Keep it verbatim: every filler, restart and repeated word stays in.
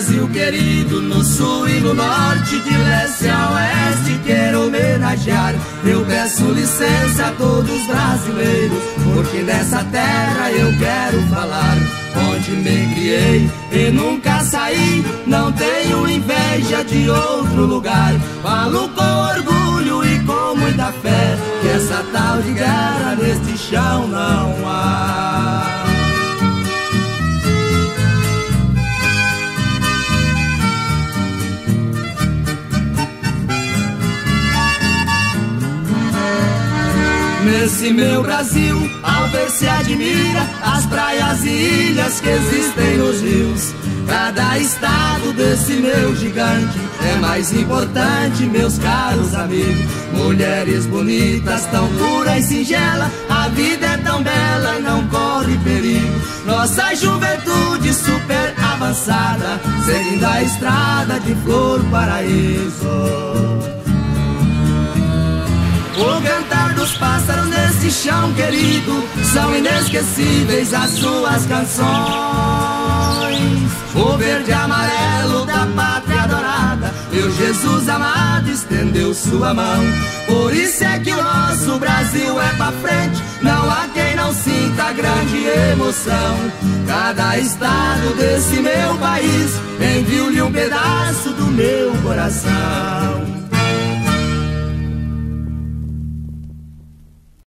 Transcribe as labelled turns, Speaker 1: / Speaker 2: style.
Speaker 1: Brasil querido, no sul e no norte, de leste a oeste, quero homenagear. Eu peço licença a todos os brasileiros, porque nessa terra eu quero falar. Onde me criei e nunca saí, não tenho inveja de outro lugar. Falo com orgulho e com muita fé, que essa tal de guerra neste chão não há. Nesse meu Brasil, ao ver se admira as praias e ilhas que existem nos rios. Cada estado desse meu gigante é mais importante, meus caros amigos. Mulheres bonitas, tão pura e singela, a vida é tão bela e não corre perigo. Nossa juventude super avançada, seguindo a estrada de Flor Paraíso. O cantar dos pássaros nesse chão querido, são inesquecíveis as suas canções. O verde e amarelo da pátria adorada, meu Jesus amado estendeu sua mão. Por isso é que o nosso Brasil é pra frente, não há quem não sinta grande emoção. Cada estado desse meu país envio-lhe um pedaço do meu coração.